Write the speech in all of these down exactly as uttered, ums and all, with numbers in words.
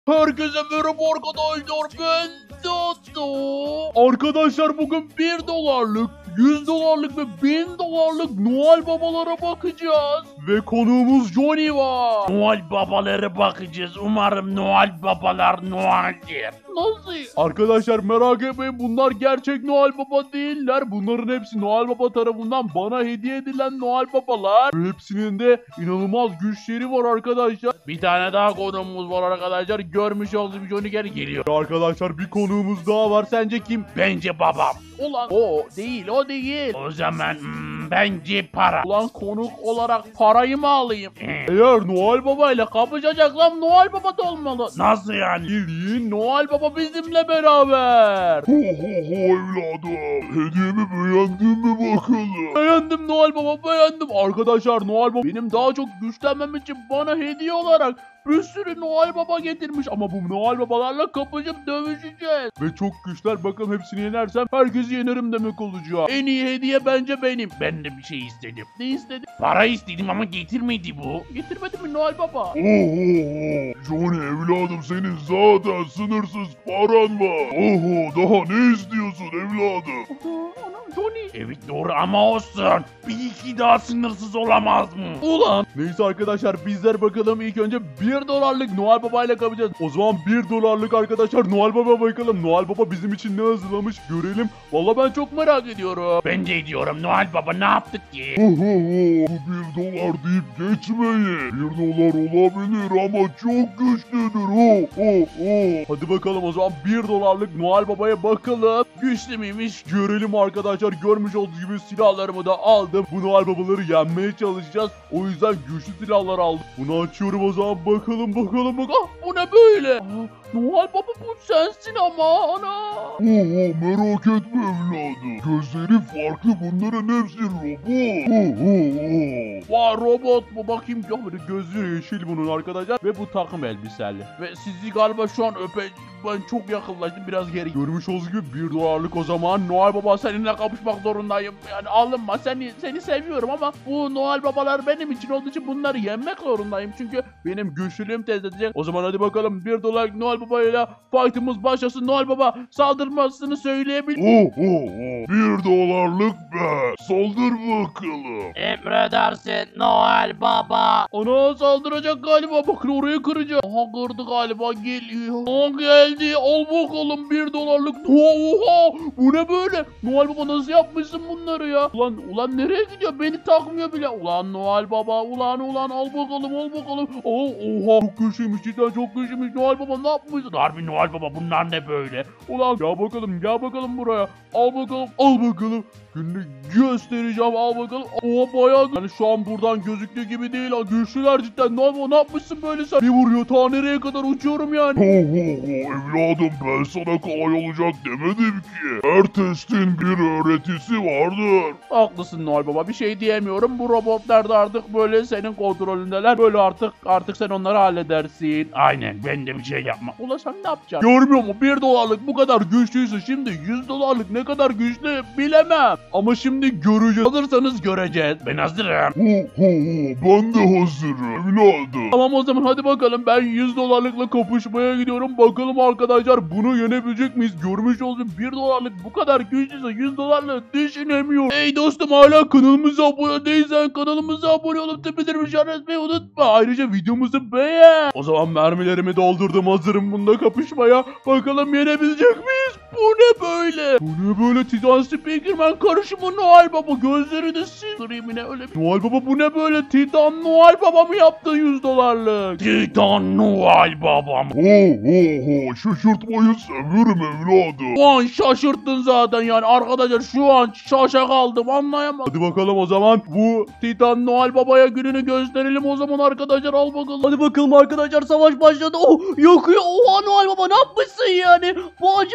Herkese merhaba arkadaşlar, ben Toto. Arkadaşlar bugün bir dolarlık, yüz dolarlık ve bin dolarlık Noel babalara bakacağız. Ve konuğumuz Johnny var. Noel babalara bakacağız. Umarım Noel babalar Noel'dir. Nasıl? Arkadaşlar merak etmeyin, bunlar gerçek Noel Baba değiller. Bunların hepsi Noel Baba tarafından bana hediye edilen Noel Babalar. Ve hepsinin de inanılmaz güçleri var arkadaşlar. Bir tane daha konuğumuz var arkadaşlar. Görmüş olduğum Johnny geri geliyor. Arkadaşlar bir konuğumuz daha var. Sence kim? Bence babam. Ulan o değil, o değil. O zaman hmm, bence para. Ulan konuk olarak parayı mı alayım? Ee, Eğer Noel Baba ile kapışacaksam Noel Baba da olmalı. Nasıl yani? Bildiğin Noel Baba bizimle beraber. Ho ho ho evladım. Hediyemi beğendin mi bakalım? Beğendim Noel Baba, beğendim. Arkadaşlar Noel Baba benim daha çok güçlenmem için bana hediye olarak bir sürü Noel Baba getirmiş. Ama bu Noel Babalarla kapışıp dövüşeceğiz. Ve çok güçler, bakalım hepsini yenersem herkesi yenerim demek olacak. En iyi hediye bence benim. Ben de bir şey istedim. Ne istedin? Para istedim ama getirmedi bu. Getirmedin mi Noel Baba? Ho ho ho. Johnny evladım, senin zaten sınırsız paran var. Oho, daha ne istiyorsun evladım? Ana, ana, Johnny. Evet doğru ama olsun. Bir iki daha sınırsız olamaz mı? Ulan. Neyse arkadaşlar, bizler bakalım ilk önce bir dolarlık Noel Baba ile kapacağız. O zaman bir dolarlık arkadaşlar Noel Baba bakalım. Noel Baba bizim için ne hazırlamış görelim. Vallahi ben çok merak ediyorum. Ben de diyorum Noel baba ne yaptık ki? Ho ho ho. Bu bir dolar deyip geçmeyin. Bir dolar olabilir ama çok güçlüdür. Ho ho ho. Hadi bakalım o zaman bir dolarlık Noel Baba'ya bakalım. Güçlü müymüş? Görelim arkadaşlar. Görmüş olduğunuz gibi silahlarımı da aldım. Bu Noel Babaları yenmeye çalışacağız. O yüzden güçlü silahlar aldım. Bunu açıyorum o zaman, bakalım bakalım bak. Ah, bu ne böyle? Aa, Noel Baba bu sensin ama ana. Ho ho, merak etme evladım. Gözleri farklı, bunların hepsi robot. Ho ho ho. Vay robot bu, bakayım ya, böyle gözü yeşil bunun arkadaşlar. Ve bu takım elbiseli. Ve sizi galiba şu an öpe... Ben çok yakınlaştım, biraz geri. Görmüş olduğunuz gibi bir dolarlık o zaman. Noel Baba seninle kapışmak zorundayım. Yani alınma, seni seni seviyorum ama bu Noel Babalar benim için olduğu için bunları yenmek zorundayım. Çünkü benim güçlülüğüm test edecek. O zaman hadi bakalım bir dolarlık Noel Baba ile fight'ımız başlasın. Noel Baba saldırmasını söyleyebilir. Ho ho ho. Bir dolarlık be. Saldır bakalım. Emredersin Noel baba. Ana saldıracak galiba, bakın orayı kıracak. Aha kırdı galiba, geliyor. Aha geldi, al bakalım bir dolarlık. Oha, bu ne böyle? Noel Baba nasıl yapmışsın bunları ya? Ulan ulan nereye gidiyor, beni takmıyor bile. Ulan Noel Baba, ulan ulan al bakalım al bakalım. Oh, oha çok güçlüymüş, cidden çok güçlüymüş. Noel Baba ne yapmışsın? Harbi Noel baba bunlar ne böyle? Ulan gel bakalım, gel bakalım buraya. Al bakalım, al bakalım. Gününü göstereceğim, al bakalım. Oha bayağı, yani şu an buradan gözüktüğü gibi değil ha. Güçlüler cidden. Ne, ne yapmışsın böyle sen? Bir vuruyor, ta nereye kadar uçuyorum yani. Ho ho ho evladım, ben sana kolay olacak demedim ki. Her testin bir öğretisi vardır. Haklısın Noel Baba, bir şey diyemiyorum. Bu robotlar da artık böyle senin kontrolündeler. Böyle artık artık sen onları halledersin. Aynen ben de bir şey yapmam. Ulan sen ne yapacaksın? Görmüyor musun? bir dolarlık bu kadar güçlüyse şimdi yüz dolarlık ne kadar güçlü bilemem. Ama şimdi göreceğiz. Alırsanız göreceğiz. Ben hazırım. Ho ho ho, ben de hazırım evladım. Tamam o zaman hadi bakalım, ben yüz dolarlıkla kapışmaya gidiyorum. Bakalım arkadaşlar bunu yenebilecek miyiz? Görmüş olduğum bir dolarlık bu kadar güçlüyse yüz dolarlık düşünemiyorum. Hey dostum, hala kanalımıza abone değilsen kanalımıza abone olup tepkilerimi işaretmeyi unutma. Ayrıca videomuzu beğen. O zaman mermilerimi doldurdum, hazırım bunda kapışmaya. Bakalım yenebilecek miyiz? Bu ne böyle? Bu ne böyle? Titan Speakerman karışımı Noel Baba, gözleri de sinireyim yine öyle. Noel Baba bu ne böyle? Titan Noel Baba mı yaptı yüz dolarlık? Titan Noel babam. Ho ho ho, şaşırtmayı severim evladım. Şu an şaşırttın zaten yani arkadaşlar, şu an şaşa kaldım, anlayamadım. Hadi bakalım o zaman bu Titan Noel Baba'ya gününü gösterelim o zaman arkadaşlar, al bakalım. Hadi bakalım arkadaşlar, savaş başladı. Oh yakıyor. Oha Noel Baba ne yapmışsın yani? Bu acımasızlık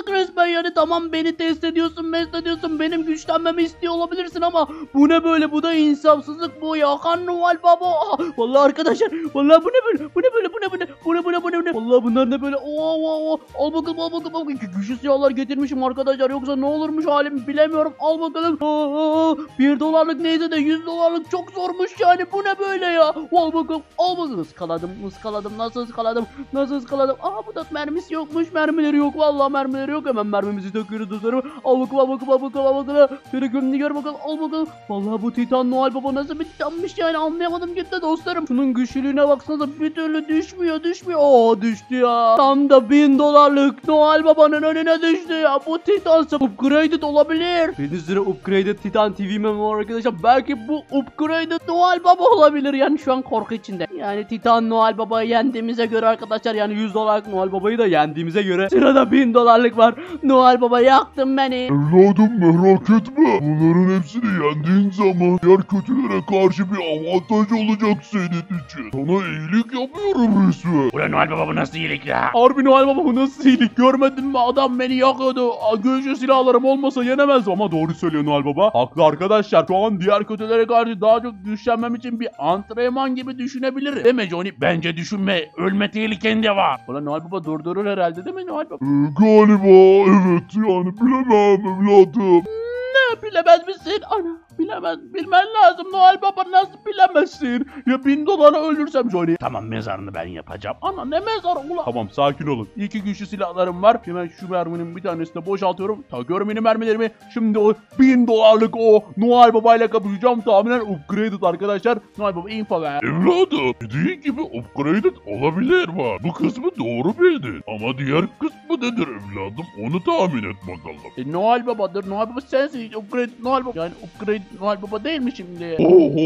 Haksızlık resmen yani. Tamam, beni test ediyorsun, mest ediyorsun, benim güçlenmemi istiyor olabilirsin ama bu ne böyle? Bu da insafsızlık bu ya. Hakan Noel Baba. Aa, vallahi arkadaşlar, vallahi bu ne böyle? Bu ne böyle? Bu ne bu ne? Bu ne bu ne bu ne? Bu ne? Vallahi bunlar ne böyle? Oo oo oo. Al bakalım, al bakalım, al bakalım. Güçlü silahlar getirmişim arkadaşlar. Yoksa ne olurmuş halim bilemiyorum. Al bakalım. Aa, bir dolarlık neyse de yüz dolarlık çok zormuş yani. Bu ne böyle ya? Al bakalım, al bakalım. Iskaladım, ıskaladım. Nasıl ıskaladım? Nasıl ıskaladım? Aa, bu da mermisi yokmuş. Mermileri yok. Vallahi mermileri yok. Hemen mermimizi takıyoruz dostlarım. Al bakalım, al bakalım, al bakalım, al bakalım. Şöyle gömünü gör bakalım. Al bakalım. Vallahi bu Titan Noel Baba nasıl bir titanmış yani, anlayamadım gitti dostlarım. Şunun güçlülüğüne baksanıza, bir türlü düşmüyor, düşmüyor. Oo, düştü ya. Tam da bin dolarlık Noel Baba'nın önüne düştü ya. Bu Titan'sa upgraded olabilir. Benim sıra upgraded Titan T V memem var arkadaşlar. Belki bu upgraded Noel Baba olabilir. Yani şu an korku içinde. Yani Titan Noel Baba'yı yendiğimize göre arkadaşlar, yani yüz dolarlık Noel Baba'yı da yendiğimize göre sırada bin dolarlık var. Noel Baba, yaktın beni. Evladım merak etme. Bunların hepsini yendiğin zaman diğer kötülere karşı bir avantaj olacak senin için. Sana iyilik yapıyorum resmen. Ulan Noel Baba bu nasıl iyilik ya? Harbi Noel Baba, bu nasıl iyilik? Görmedin mi? Adam beni yakıyordu. Aa, güçlü silahlarım olmasa yenemezdim ama doğru söylüyor Noel Baba. Haklı arkadaşlar. Şu an diğer kötülere karşı daha çok güçlenmem için bir antrenman gibi düşünebilirim. Değil mi Johnny? Bence düşünme. Ölme tehliken de var. Ulan Noel Baba durdurur herhalde, değil mi Noel Baba? Ee, galiba evet, yani bilemem evladım. Ne, bilemez misin? Ana, bilemez. Bilmen lazım Noel Baba, nasıl bilemezsin? Ya bin dolara ölürsem Johnny. Tamam, mezarını ben yapacağım. Ana, ne mezarı ulan? Tamam, sakin olun. İki güçlü silahlarım var. Hemen şu merminin bir tanesini boşaltıyorum. Takıyorum yeni mermilerimi. Şimdi o bin dolarlık o Noel Baba ile kapışacağım. Tahminen upgraded arkadaşlar. Noel Baba info ver. Evladım dediğin gibi upgraded olabilir var. Bu kısmı doğru bildin. Ama diğer kısmı nedir evladım? Onu tahmin et bakalım. E, Noel Baba'dır. Noel Baba sensin. Upgrade Noel Baba. Yani upgrade Noel Baba değil mi şimdi?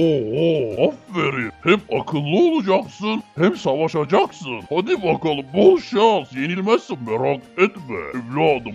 Oho, aferin. Hem akıllı olacaksın hem savaşacaksın. Hadi bakalım, bol şans. Yenilmezsin, merak etme evladım.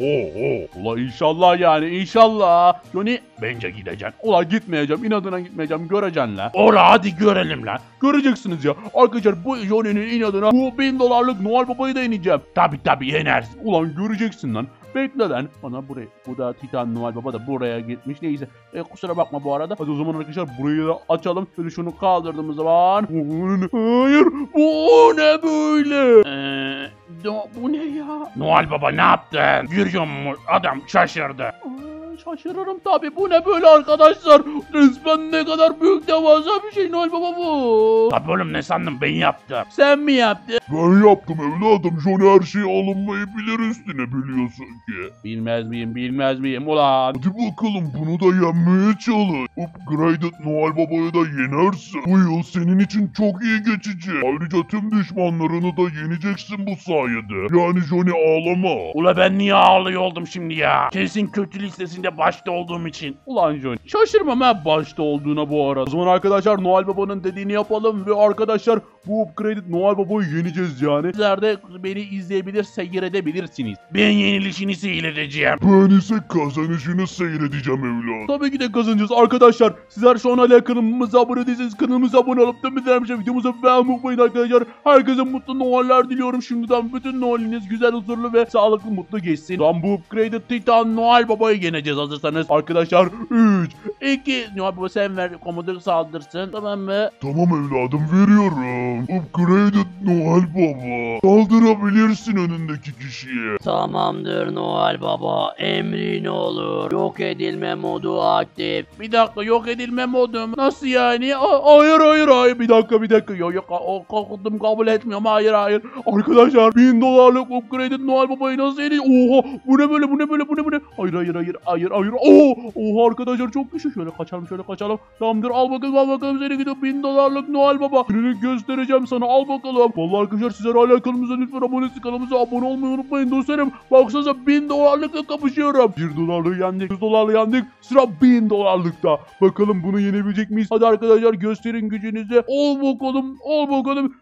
Oho. Ula inşallah yani, inşallah. Johnny, Bence gideceksin. ula gitmeyeceğim. İnadına gitmeyeceğim. Göreceksin la. Ola hadi görelim lan. Göreceksiniz ya. Arkadaşlar bu Johnny'nin inadına bu bin dolarlık Noel Baba'yı da ineceğim. Tabi tabi yenersin. Ulan göreceksin lan. Bekle lan. Ana buraya. Bu da Titan Noel Baba da buraya gitmiş. Neyse. E, kusura bakma bu arada. Hadi o zaman arkadaşlar burayı da açalım. Şöyle şunu kaldırdığımız zaman. Hayır. Bu ne böyle? Ee, Ya, bu ne ya? Noel Baba ne yaptın? Görüyor musun? Adam şaşırdı. Aa, şaşırırım tabi. Bu ne böyle arkadaşlar? Resmen ne kadar büyük, devasa bir şey Noel Baba bu. Tabi oğlum, ne sandın, ben yaptım. Sen mi yaptın? Ben yaptım evladım. Johnny her şeyi alınmayı bilir üstüne, biliyorsun ki. Bilmez miyim, bilmez miyim ulan? Hadi bakalım, bunu da yenmeye çalış. Upgraded Noel Baba'yı da yenersin. Bu yıl senin için çok iyi geçecek. Ayrıca tüm düşmanlarını da yeneceksin bu sayede. Yani Johnny, ağlama. Ula ben niye ağlıyor oldum şimdi ya? Kesin kötü listesinde başta olduğum için. Ulan Johnny, şaşırmam ha başta olduğuna bu arada. O zaman arkadaşlar Noel Baba'nın dediğini yapalım ve arkadaşlar bu upgraded Noel Baba'yı yeneceğiz yani. Sizler de beni izleyebilir, seyredebilirsiniz. Ben yenilişini seyredeceğim. Ben ise kazanışını seyredeceğim evladım. Tabii ki de kazanacağız arkadaşlar. Sizler şu an hala kanalımıza abone değilseniz kanalımıza abone olup da bizlermişe videomuza beğenmeyi unutmayın arkadaşlar. Herkese mutlu Noeller diliyorum şimdiden. Bütün Noel'iniz güzel, huzurlu ve sağlıklı, mutlu geçsin. Tam bu upgraded Titan Noel Baba'yı yeneceğiz hazırsanız. Arkadaşlar üç, iki, Noel Baba sen ver, komutanı saldırsın, tamam mı? Tamam evladım, veriyorum. Upgraded Noel Baba. Saldırabilirsin önündeki kişiye. Tamamdır Noel Baba, emrin olur. Yok edilme modu aktif. Bir dakika, yok edilme modum. Nasıl yani? A- hayır hayır hayır. Bir dakika bir dakika. Yok yok. O korkuttum, kabul etmiyorum. Hayır hayır. Arkadaşlar bin dolarlık upgraded Noel Baba'yı nasıl yeneceğiz? Oha. Bu ne böyle, bu ne böyle, bu ne bu ne? Hayır hayır hayır. Hayır hayır. Oo. Oha arkadaşlar çok güçlü. Şöyle kaçalım, şöyle kaçalım. Tamamdır, al bakalım, al bakalım seni gidiyor bin dolarlık Noel Baba. Birini göstereceğim sana, al bakalım. Vallahi arkadaşlar sizler hala kanalımıza lütfen abonesi kanalımıza abone olmayı unutmayın dostlarım. Baksanıza bin dolarlıkla kapışıyorum. bir dolarlığı yendik, yüz dolarlığı yendik. Sıra bin dolarlıkta. Bakalım bunu yenebilecek miyiz? Hadi arkadaşlar gösterin gücünüzü. Ol bakalım, ol bakalım.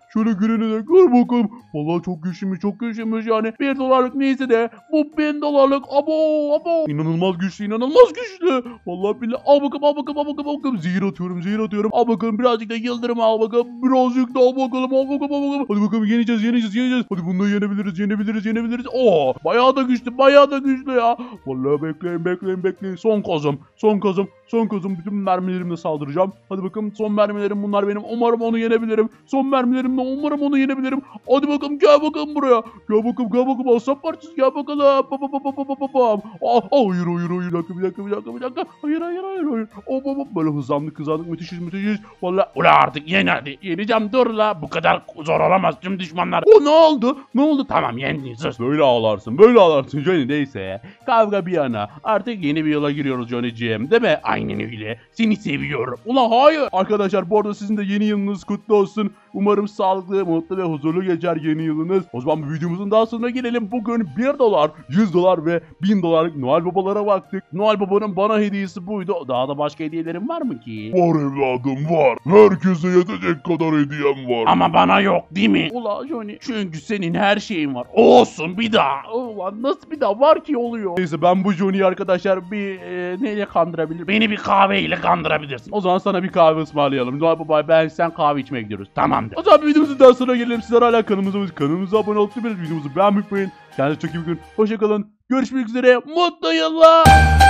Şöyle girene de gör bakalım. Vallahi çok güçlüymüş çok güçlüymüş yani. Bir dolarlık neyse de bu bin dolarlık abo abo. İnanılmaz güçlü inanılmaz güçlü. Vallahi billahi al bakalım al bakalım al bakalım al bakalım. Zehir atıyorum zehir atıyorum. Al bakalım birazcık da yıldırım al bakalım. Birazcık da al bakalım al bakalım al bakalım. Hadi bakalım yeneceğiz yeneceğiz yeneceğiz. Hadi bunu da yenebiliriz yenebiliriz yenebiliriz. Oo bayağı da güçlü bayağı da güçlü ya. Vallahi bekleyin bekleyin bekleyin. Son kozum son kozum son kozum. Bütün mermilerimle saldıracağım. Hadi bakalım son mermilerim bunlar benim. Umarım onu yenebilirim. Son mermilerimle umarım onu yenebilirim. Hadi bakalım gel bakalım buraya. Gel bakalım gel bakalım aslan parçası gel bakalım. Ba, ba, ba, ba, ba, ba, ba. Aa, hayır hayır hayır. Bir dakika bir dakika bir dakika bir dakika. Hayır hayır hayır hayır. Oh, oh, oh. Böyle hızlandık hızlandık müthişiz müthişiz. Vallahi Ula artık yen hadi. Yeneceğim dur la. Bu kadar zor olamaz tüm düşmanlar. o ne oldu? Ne oldu? Tamam yendin sus. Böyle ağlarsın böyle ağlarsın Johnny neyse. Kavga bir yana. Artık yeni bir yıla giriyoruz Johnny'ciğim değil mi? Aynen öyle. Seni seviyorum. Ulan hayır. Arkadaşlar bu arada sizin de yeni yılınız kutlu olsun. Umarım sağlıklı, mutlu ve huzurlu geçer yeni yılınız. O zaman bu videomuzun daha sonuna gelelim. Bugün bir dolar, yüz dolar ve bin dolarlık Noel Babalara baktık. Noel Baba'nın bana hediyesi buydu. Daha da başka hediyelerim var mı ki? Var evladım var. Herkese yetecek kadar hediyem var. Ama bana yok değil mi? Ulan Johnny. Çünkü senin her şeyin var. Olsun bir daha. Ulan nasıl bir daha var ki oluyor? Neyse ben bu Johnny'yi arkadaşlar bir e, neyle kandırabilirim? Beni bir kahveyle kandırabilirsin. O zaman sana bir kahve ısmarlayalım. Noel Baba ben sen kahve içmeye gidiyoruz. Tamamdır. O zaman bir videomuzun daha sonuna gelelim. Sizler hala kanalımıza, kanalımıza abone olup videomuzu beğenmeyi unutmayın. Kendinize çok iyi bakın. Hoşçakalın. Görüşmek üzere. Mutlu yıllar.